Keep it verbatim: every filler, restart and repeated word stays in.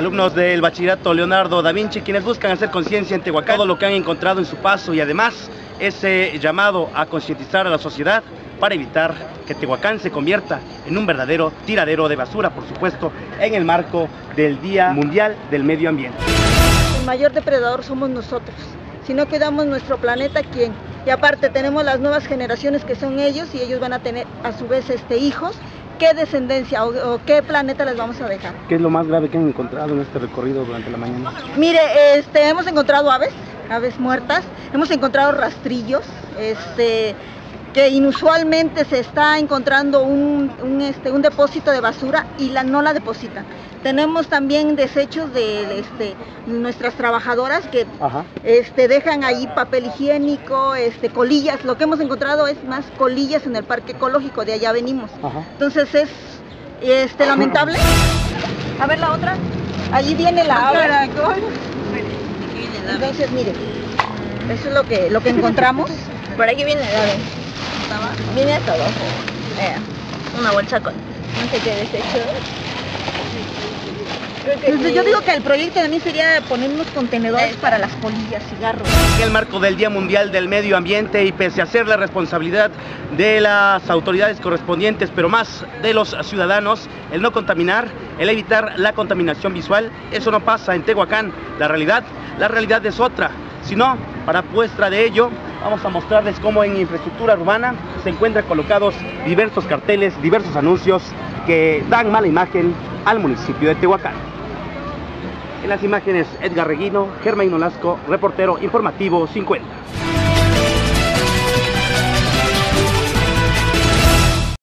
Alumnos del Bachillerato Leonardo da Vinci, quienes buscan hacer conciencia en Tehuacán, todo lo que han encontrado en su paso y además ese llamado a concientizar a la sociedad para evitar que Tehuacán se convierta en un verdadero tiradero de basura, por supuesto, en el marco del Día Mundial del Medio Ambiente. El mayor depredador somos nosotros. Si no cuidamos nuestro planeta, ¿quién? Y aparte tenemos las nuevas generaciones que son ellos y ellos van a tener a su vez este, hijos. ¿Qué descendencia o, o qué planeta les vamos a dejar? ¿Qué es lo más grave que han encontrado en este recorrido durante la mañana? Mire, este, hemos encontrado aves, aves muertas, hemos encontrado rastrillos, este, que inusualmente se está encontrando un, un, este, un depósito de basura y la, no la depositan. Tenemos también desechos de este, nuestras trabajadoras que este, dejan ahí papel higiénico, este, colillas. Lo que hemos encontrado es más colillas en el parque ecológico, de allá venimos. Ajá. Entonces es este, lamentable. A ver la otra. Allí viene la ave. Entonces mire, eso es lo que, lo que encontramos. Por aquí viene la ave. Viene hasta abajo. Mira, una bolsa con no sé qué desecho. Entonces, yo digo que el proyecto de mí sería poner unos contenedores para las colillas, cigarros. En el marco del Día Mundial del Medio Ambiente y pese a ser la responsabilidad de las autoridades correspondientes, pero más de los ciudadanos, el no contaminar, el evitar la contaminación visual, eso no pasa en Tehuacán. La realidad, la realidad es otra. Si no, para muestra de ello, vamos a mostrarles cómo en infraestructura urbana se encuentran colocados diversos carteles, diversos anuncios que dan mala imagen al municipio de Tehuacán. En las imágenes, Edgar Reguino, Germain Nolasco, reportero informativo cincuenta.